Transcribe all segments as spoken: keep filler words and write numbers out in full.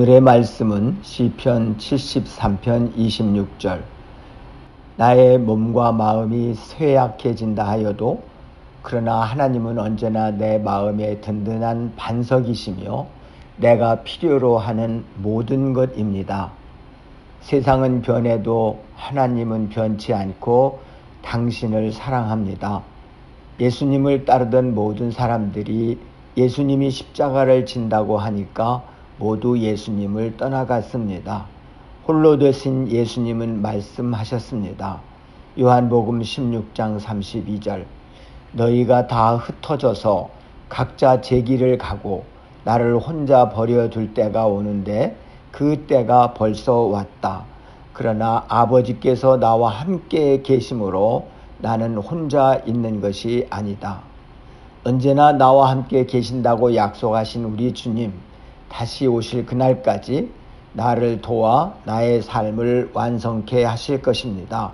오늘의 말씀은 시편 칠십삼 편 이십육 절. 나의 몸과 마음이 쇠약해진다 하여도 그러나 하나님은 언제나 내 마음의 든든한 반석이시며 내가 필요로 하는 모든 것입니다. 세상은 변해도 하나님은 변치 않고 당신을 사랑합니다. 예수님을 따르던 모든 사람들이 예수님이 십자가를 진다고 하니까 모두 예수님을 떠나갔습니다. 홀로 되신 예수님은 말씀하셨습니다. 요한복음 십육 장 삼십이 절. 너희가 다 흩어져서 각자 제 길을 가고 나를 혼자 버려둘 때가 오는데 그 때가 벌써 왔다. 그러나 아버지께서 나와 함께 계심으로 나는 혼자 있는 것이 아니다. 언제나 나와 함께 계신다고 약속하신 우리 주님, 다시 오실 그날까지 나를 도와 나의 삶을 완성케 하실 것입니다.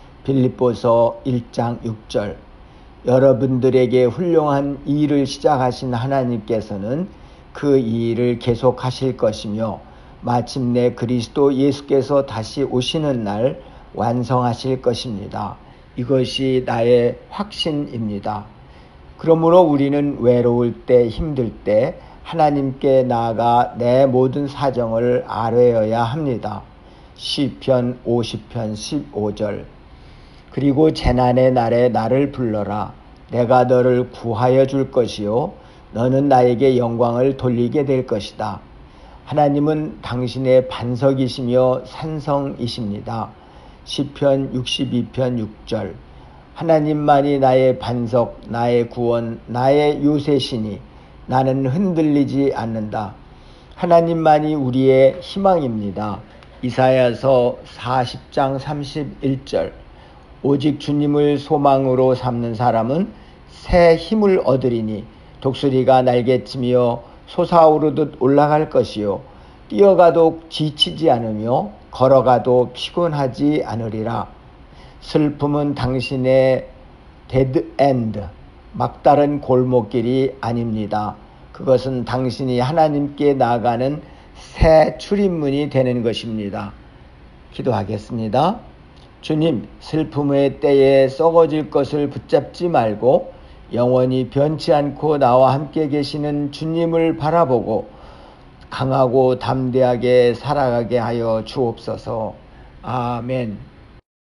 빌립보서 일 장 육 절. 여러분들에게 훌륭한 일을 시작하신 하나님께서는 그 일을 계속하실 것이며 마침내 그리스도 예수께서 다시 오시는 날 완성하실 것입니다. 이것이 나의 확신입니다. 그러므로 우리는 외로울 때, 힘들 때 하나님께 나아가 내 모든 사정을 아뢰어야 합니다. 시편 오십 편 십오 절. 그리고 재난의 날에 나를 불러라. 내가 너를 구하여 줄 것이요 너는 나에게 영광을 돌리게 될 것이다. 하나님은 당신의 반석이시며 산성이십니다. 시편 육십이 편 육 절. 하나님만이 나의 반석, 나의 구원, 나의 요새시니 나는 흔들리지 않는다. 하나님만이 우리의 희망입니다. 이사야서 사십 장 삼십일 절. 오직 주님을 소망으로 삼는 사람은 새 힘을 얻으리니 독수리가 날개치며 솟아오르듯 올라갈 것이요 뛰어가도 지치지 않으며 걸어가도 피곤하지 않으리라. 슬픔은 당신의 데드 엔드, 막다른 골목길이 아닙니다. 그것은 당신이 하나님께 나아가는 새 출입문이 되는 것입니다. 기도하겠습니다. 주님, 슬픔의 때에 썩어질 것을 붙잡지 말고 영원히 변치 않고 나와 함께 계시는 주님을 바라보고 강하고 담대하게 살아가게 하여 주옵소서. 아멘.